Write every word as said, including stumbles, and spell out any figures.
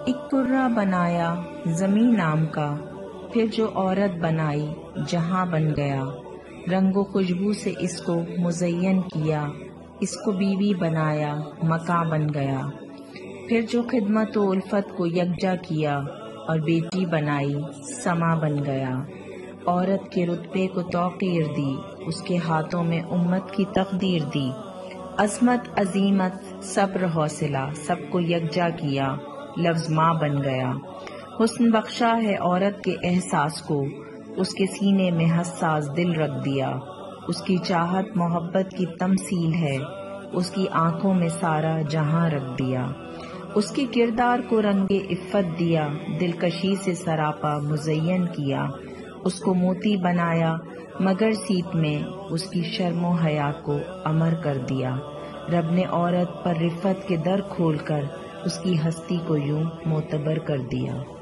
ایک کرہ بنایا زمیں نام کا، پھر جو عورت بنائی جہاں بن گیا، رنگ و خوشبو سے اس کو مزین کیا، اس کو بیوی بنایا مکاں بن گیا، پھر جو خدمت و الفت کو یکجا کیا اور بیٹی بنائی سما بن گیا، عورت کے رتبے کو توقیر دی، اس کے ہاتھوں میں امت کی تقدیر دی، عظمت عظیمت صبر حوصلہ سب کو یکجا کیا، لفظ ماں بن گیا، حسن بخشا ہے عورت کے احساس کو، اس کے سینے میں حساس دل رکھ دیا، اس کی چاہت محبت کی تمثیل ہے، اس کی آنکھوں میں سارا جہاں رکھ دیا، اس کی کردار کو رنگ عفت دیا، دلکشی سے سراپا مزین کیا، اس کو موتی بنایا مگر سیت میں، اس کی شرم و حیا کو امر کر دیا، رب نے عورت پر رفت کے در کھول کر اس کی ہستی کو یوں معتبر کر دیا۔